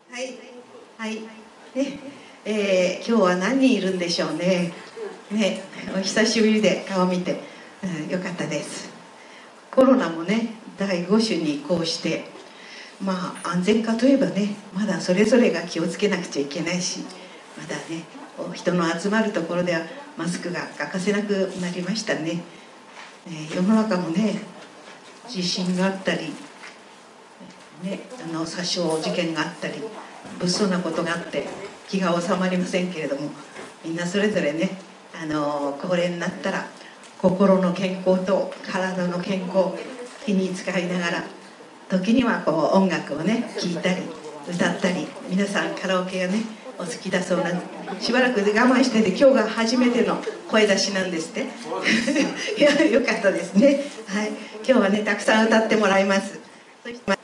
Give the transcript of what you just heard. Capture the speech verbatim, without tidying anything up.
はい、はい、ね、えー、今日は何人いるんでしょうね。ね、お久しぶりで顔見て、うん、よかったです。コロナもね、だいご種に移行して、まあ安全かといえばね、まだそれぞれが気をつけなくちゃいけないし、まだね、人の集まるところではマスクが欠かせなくなりましたね。えー、世の中もね、地震があったり、ね、あの殺傷事件があったり物騒なことがあって気が収まりませんけれども、みんなそれぞれね、あの高齢になったら心の健康と体の健康気に使いながら、時にはこう音楽をね聴いたり歌ったり、皆さんカラオケがねお好きだそうなんで、しばらくで我慢してて、今日が初めての声出しなんですっていや、よかったですね。はい、今日はねたくさん歌ってもらいます。そして